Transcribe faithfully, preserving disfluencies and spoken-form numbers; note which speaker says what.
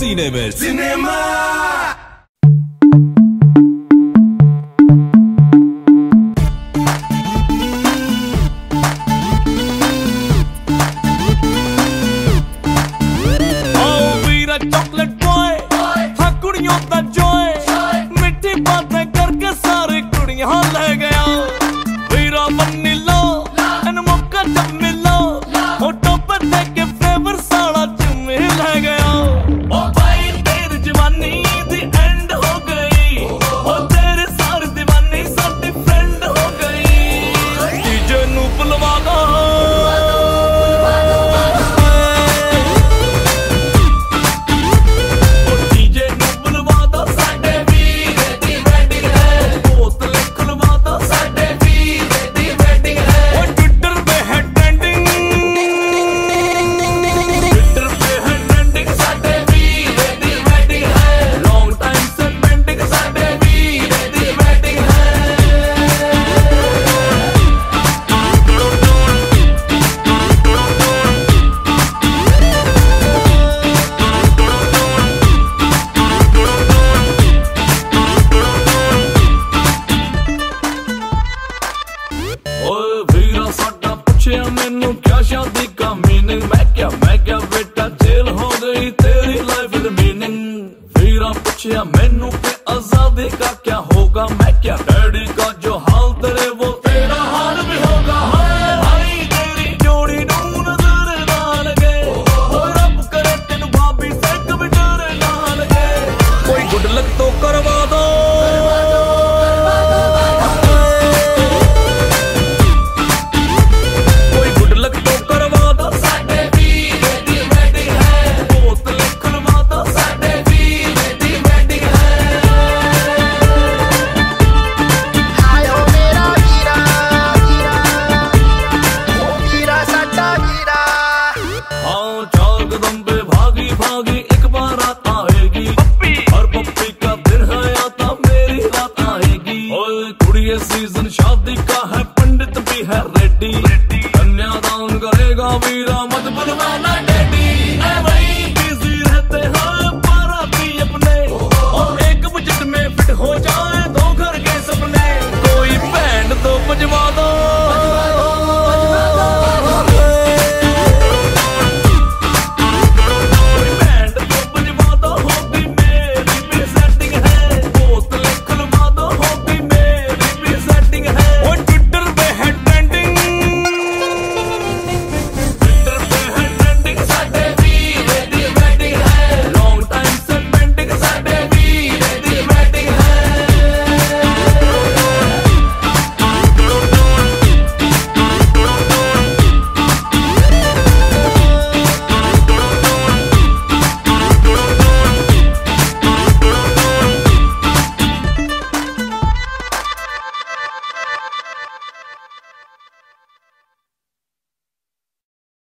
Speaker 1: सीने में cinema.
Speaker 2: Chocolate boy हाँ कुड़ियों का जॉय, मिठी बातें करके सारी कुड़ियां ले गया। वीरा बन्नी लो इन मौका जब मिलो, होठों पर देके फेवर सारा चुम्मी ले गया। ओ भाई तेरी जवानी दी एंड हो गई, ओ तेरी सारी दीवानी साडी फ्रेंड हो गई। डीजे नू बुलवा दो मैनू क्या शादी का मीनिंग, मैं क्या मैं क्या बेटा जेल हो गई तेरी लाइफ विद मीनिंग। वीरा पूछया मैनू के आजादी का क्या होगा, मैं क्या डैडी का जो हाल तेरे वो तेरा हाल भी होगा। भाई तेरी जोड़ी नू नजर ना लगे, रब करे तेनू भाभी से कभी डर ना लगे। कोई गुड लक तो करवा दो भागी भागी